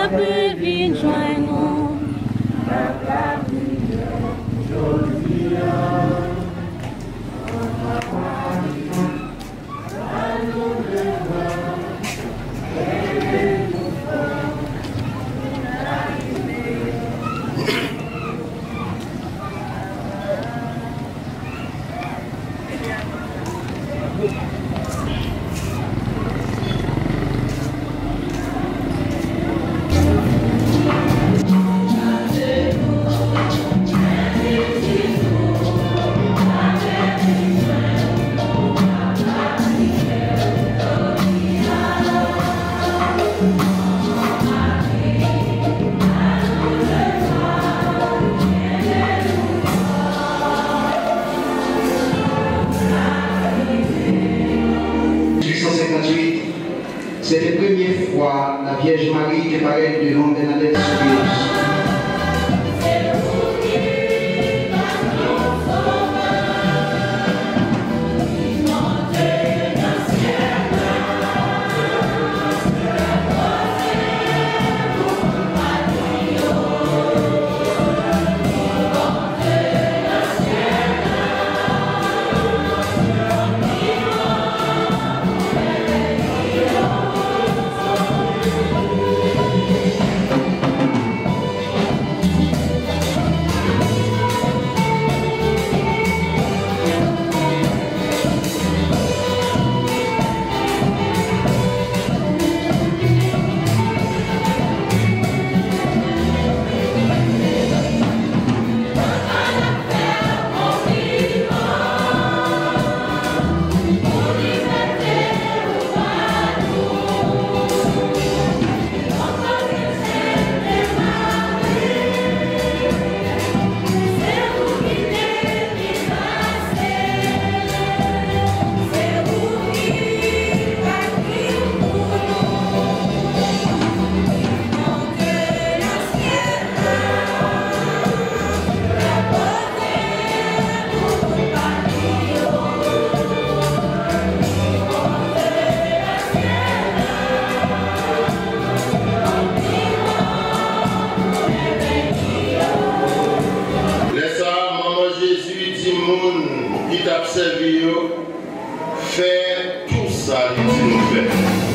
peuple vient joindre. C'est la première fois la Vierge Marie qui paraît devant Bernadette Soubirous. Faire tout ça, il dit nous faire.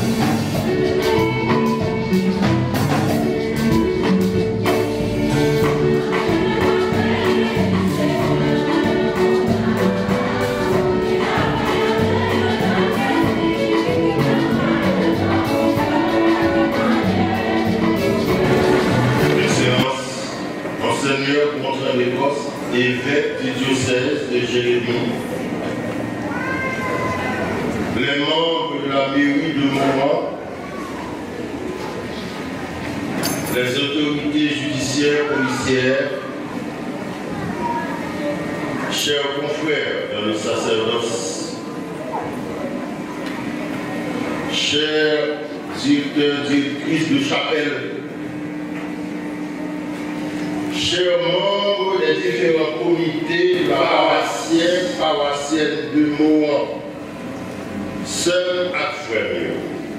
Monseigneur contre l'Écosse, évêque du diocèse de Jérémie, les membres de la mairie de Montmartre, les autorités judiciaires, policières, chers confrères dans le sacerdoce, chers directeurs, directrices de chapelle, chers membres des différents comités paroissiennes de Mohan, sœurs et frères,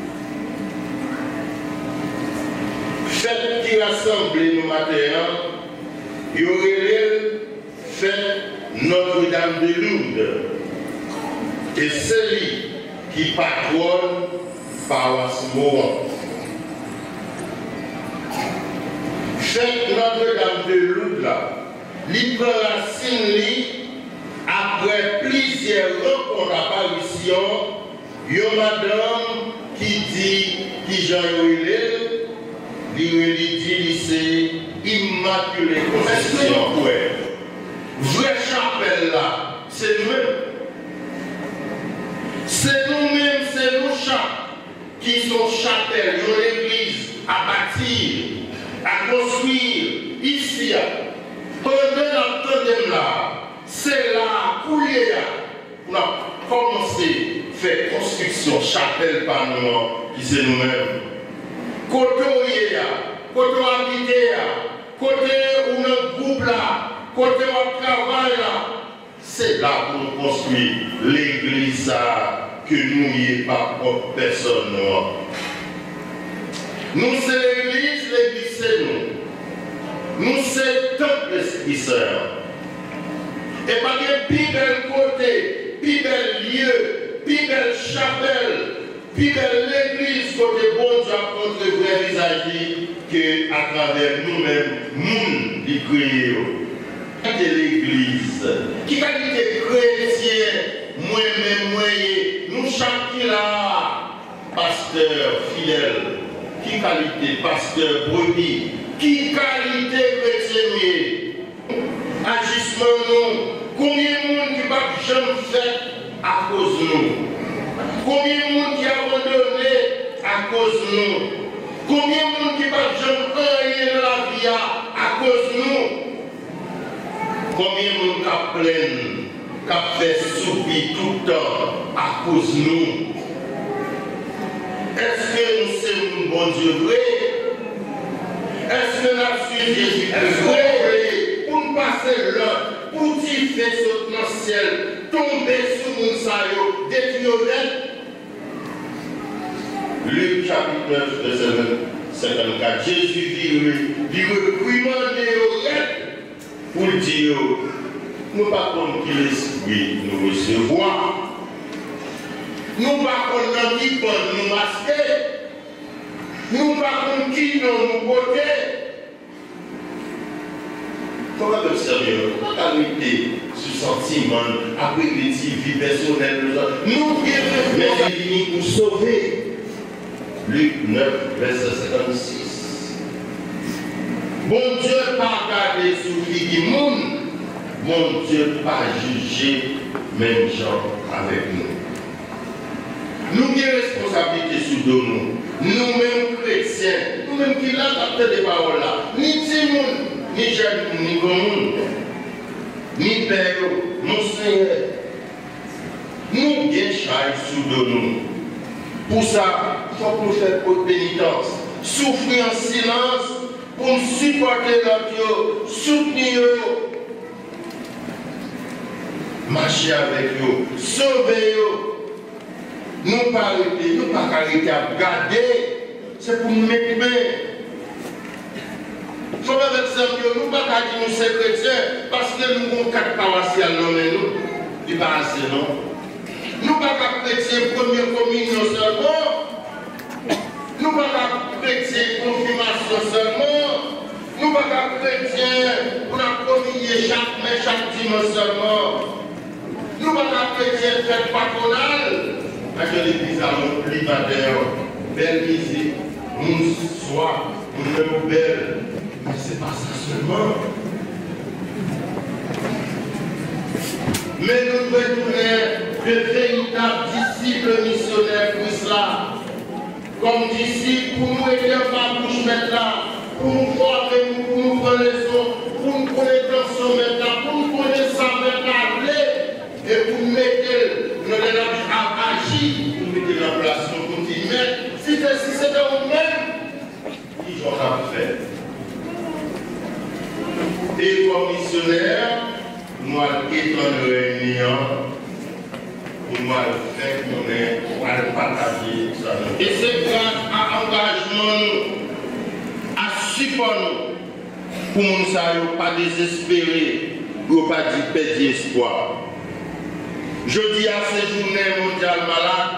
faites qui rassemblent nos matins, y aurait fait Notre-Dame de Lourdes, et celui qui patronne paroisse Mohan. Faites Notre-Dame de Lourdes là, il prend racine après plusieurs rencontres apparitions. Yon madame qui dit, qui Jean-Yoël, dit, c'est Immaculée Conception. Vraie chapelle là, c'est nous-mêmes. C'est nous-mêmes, c'est nous chaque qui sont chapelles, une église à bâtir, à construire ici. Pendant notre temps là, c'est là, où il y a, on a commencé. Fait construction, chapelle par nous, qui c'est nous-mêmes. Côté où il y a, côté où habité, côté où notre groupe là, côté où on travaille là, c'est là pour nous construire l'église que nous n'y est pas pour personne. Nous c'est l'église l'église, c'est nous. Nous, c'est tout l'Esprit Saint. Et pas de plus bel côté, plus bel lieu, plus belle chapelle, plus belle l'église, côté bon Dieu contre le vrai visage, que à travers nous-mêmes, nous, les créés. Qui est l'église? Qui qualité chrétien, moi-même, nous chaque qui là, pasteur fidèle, qui qualité pasteur brebis, qui qualité chrétien, agissement nous, combien de monde qui va jamais faire à cause de nous, combien de monde qui a abandonné à cause de nous, combien de monde qui va jamais rien dans la vie à cause de nous. Combien de monde qui plaint, qui fait soupir tout le temps à cause de nous? Est-ce que nous sommes bon Dieu vrai? Est-ce que nous avons suivi Jésus vrai? Pour nous passer l'autre, pour qu'il fait sauter dans le ciel, tomber sur mon saillot, détruire Luc chapitre 9, verset 54. Jésus dit reprimander au reste. Pour dire, nous ne pas comme qui l'esprit nous recevoir. Nous ne pas comme qui peut nous masquer. Nous ne pas comme qui nous côté. Comment observer la vérité, ce sentiment, après les vie personnelle, nous devons venir pour sauver. Luc 9, verset 56. Bon Dieu pas regarder sous qui monde, bon Dieu pas juger même gens avec nous. Nous avons une responsabilité sur nous, nous-mêmes chrétiens, nous-mêmes qui l'avons capté des paroles là, ni Timon, ni Jacques, ni Gomoun, ni Père, mon Seigneur. Nous avons bien charge sur nous. Pour ça, il faut que nous fassions pénitence, souffrir en silence. Pour nous supporter l'autre, soutenir, marcher avec eux, sauver eux. Nous pas arrêter, nous pas arrêter à garder, c'est pour nous mettre bien. Il faut avec ça, nous ne pas dire nous sommes chrétiens parce que nous avons 4 paroissiales dans nous, il pas assez non. Nous ne pas chrétiens première communion seulement. Nous ne sommes pas chrétiens confirmation seulement. Nous ne sommes pas chrétiens pour la communier chaque dimanche seulement. Nous ne sommes pas chrétiens fête patronale. Parce que l'église a un privateur, belle visite, nous sois, nous sommes belles. Mais ce n'est pas ça seulement. Mais nous devons être de véritables disciples missionnaires pour cela. Comme disciples, pour nous aider à la bouche maintenant, pour nous former, pour nous prendre les sons, pour nous connaître dans son maintenant, pour nous connaître ça maintenant, et pour nous mettre dans la vie à agir, pour nous mettre en place, pour nous dire, mais si c'est dans nous-mêmes, qui j'en ai fait. Et comme missionnaire, moi, étant le réunion, pour moi, faire connaître, pour partager ça. Et c'est grâce à l'engagement, à support pour nous, ne pas désespérer, pour ne pas perdre espoir. Je dis à ces journées mondiales malades,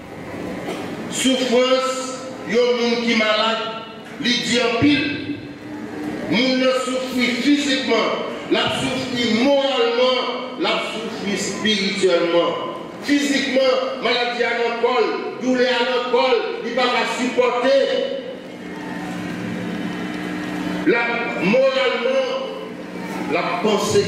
souffrance, il y a un monde qui est malade, il dit en pile. Nous ne souffrons physiquement, la souffrons moralement, la souffrons spirituellement. Physiquement, maladie à l'alcool, douleur à l'alcool, il ne va pas supporter. Moralement, la pensée.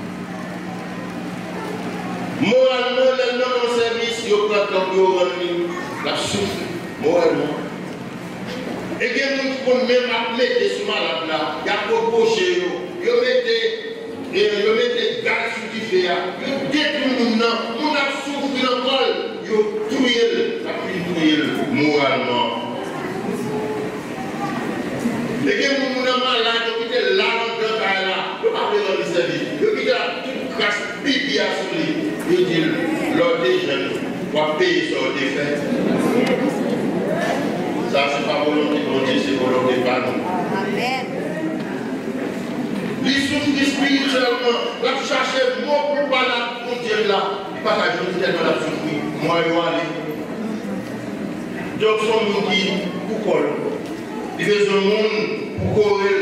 Moralement, les non au service, il y a la souffre moralement. Et bien, nous pouvons même mettre ce malade là, il y a proposé, il y a gaz sur du fer, il y a détruit nous, on a souffert l'alcool, il y a tué moralement. Et bien, nous sommes malades, nous sommes là, nous sommes là, nous sommes dans le service, nous sommes là, toute grâce, pipi à souris, nous disons, l'ordre des jeunes, pour payer sur des faits. Ça, c'est pas volonté de Dieu, c'est volonté de nous. souffre spirituellement, la chercher mon pour pas la frontière là, il pas qu'à jouer tellement la souffrir. Moi, je vais aller. Donc, son monde qui pour quoi? Il fait un monde pour courir.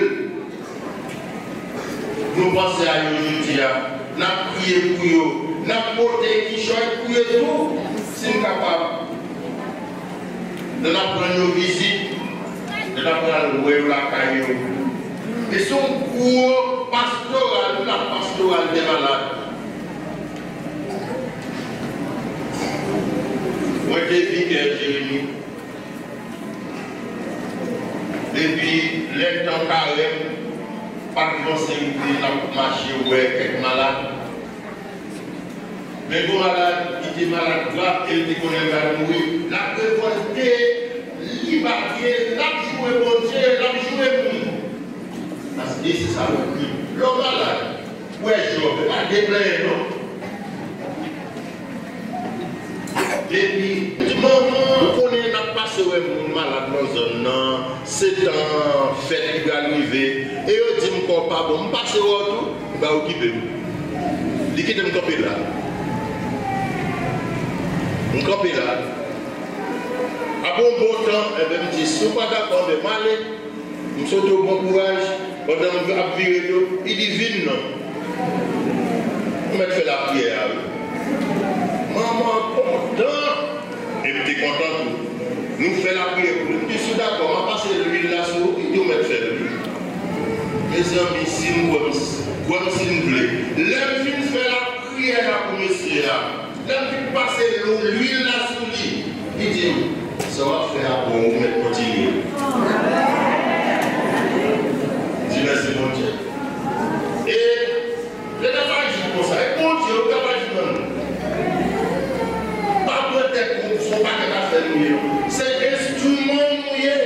Nous pensons à aujourd'hui, nous avons prié pour eux, nous avons porté qui choisit pour eux tout, si nous sommes capables. Nous avons pris nos visites, nous avons pris la caillou. Et son cours pastoral, la pastorale des malades. Moi, j'ai dit que Jérémie. Depuis les temps carême, par conseillité, n'a marché ouais, quelques malades. Mais vos malades, qui étaient malades graves, qui étaient connus à mourir, la révolté, libérée, la joué bon Dieu, la joué bon. Parce que c'est ça le prix. L'homme malade, ouais, je ne peux pas déplaire, non. Et puis, du moment qu'on est passé mon malade dans un an, c'est un fait qui va arriver, et on dit encore pas bon, je passe au tout, il va occuper. Il quitte me camper là. Je camper là. À bon temps, et bien, je dis, si vous n'êtes pas d'accord de m'aller, je me souhaite au bon courage, on va virer tout, il dit, vine non. On va faire la prière. Maman, content, et puis content, nous faisons la prière pour nous. Je suis d'accord, on va passer l'huile là sur et tout mettre faire l'huile. Mes amis, si nous comme si nous voulons, l'homme qui fait la prière pour monsieur là, l'homme qui passe l'huile là sur lui, il dit, ça va faire pour vous mettre continuer. Dis merci mon Dieu. Et le travail je pour ça, et mon Dieu, le travail je donne. C'est instrument mouillé.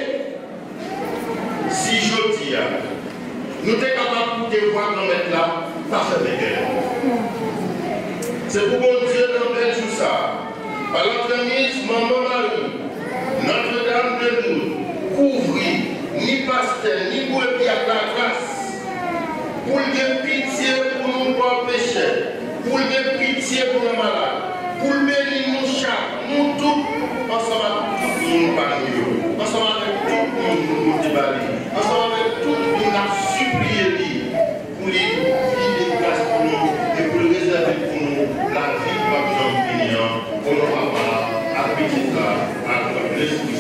Si je dis, nous sommes capables de voir dans mettre là, pas faire des guerres. C'est pour bon Dieu dans belle tout ça. Par l'entremise, maman Marie, Notre-Dame de Lourdes, couvrir, ni pasteur, ni brebis à la grâce, pour le pitié pour nos pauvres pécheurs, pour le pitié pour les malades. Pour bénir nos chats, nous tous, ensemble avec tout le monde parmi eux, ensemble avec tout le monde nous déballer, ensemble avec tout le monde nous supplier pour les vies de grâce pour nous et pour réserver pour nous la vie par exemple bénissant pour nos papas, à petit là, à l'Esprit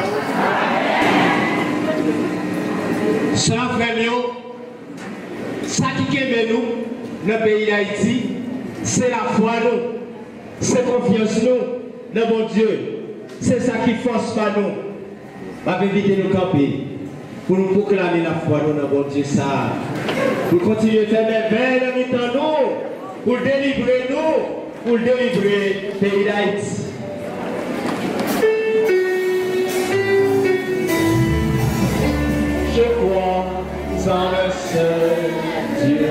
Saint. Sans frère, ça qui est nous, dans le pays d'Haïti, c'est la foi nous. C'est confiance nous dans mon Dieu. C'est ça qui force pas nous. Va éviter nous camper. Pour nous proclamer la foi nous dans mon Dieu ça. Pour continuer à faire des belles amis dans nous. Pour délivrer nous. Pour délivrer le pays d'Haïti. Je crois en le seul Dieu.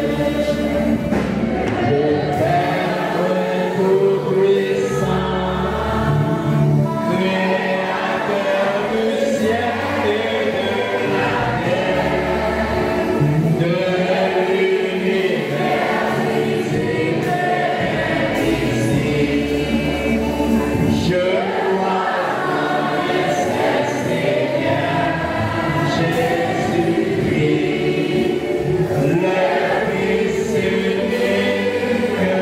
Let me sing.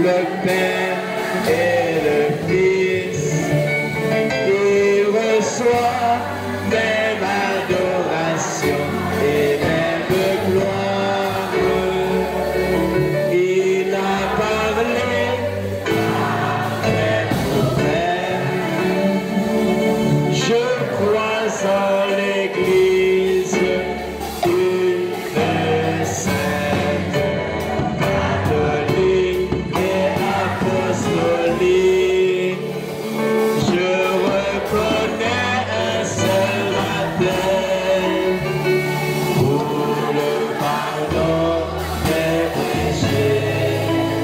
le Père et le Fils. Il reçoit même adoration et même gloire. Il a parlé avec le Père. Je crois en l'Église une sainte, catholique et apostolique. Je reconnais un seul baptême pour le pardon des péchés.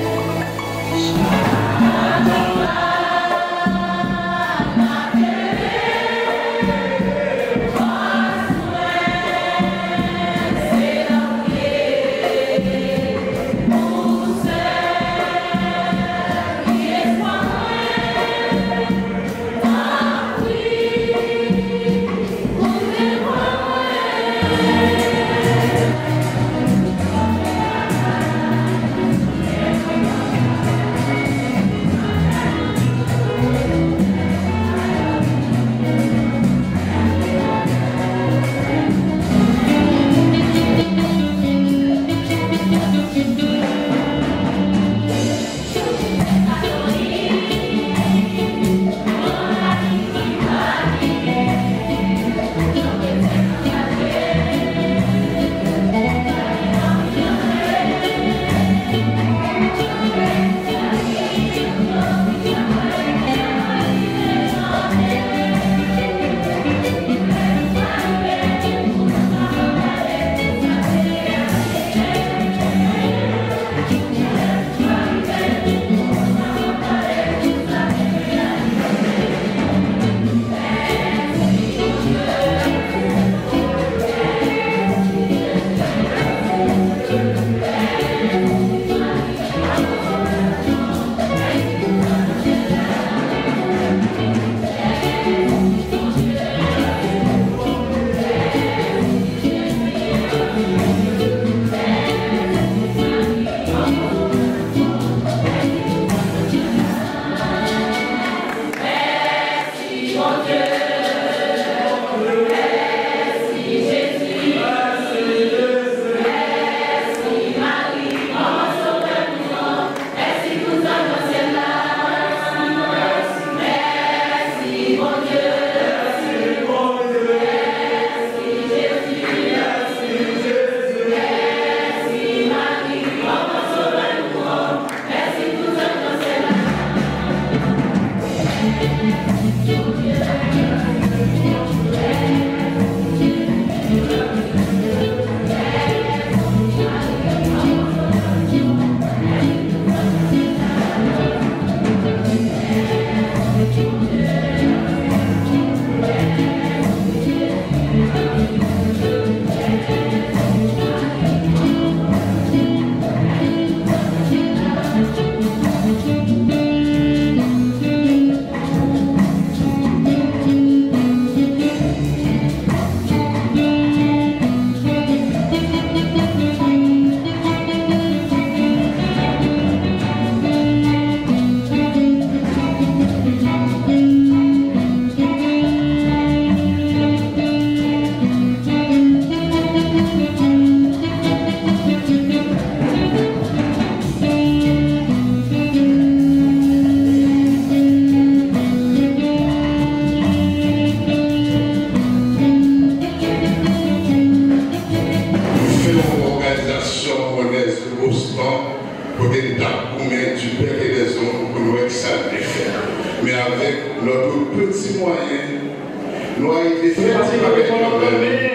Mais avec notre petit moyen, nous avons été faits avec problème.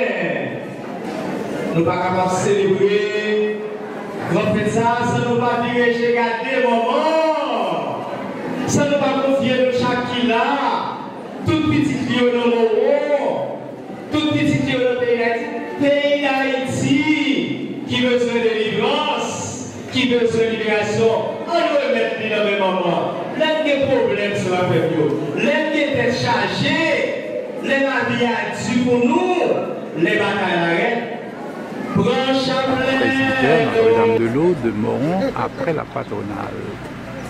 Nous ne sommes pas capables de célébrer. Grand fait ça, ça nous pas diriger, garder moment. Ça nous pas confier le Shakila. Toute petite vie au nom, toute petite vie au pays d'Haïti, qui veut se délivrance, qui veut se libération. On doit mettre dans le même moment. L'un des problèmes sur la période, l'un des têtes chargées, les navires à Dieu pour nous, les batailles arrêtent. Presbytère Notre-Dame de l'Eau de Moron après la patronale.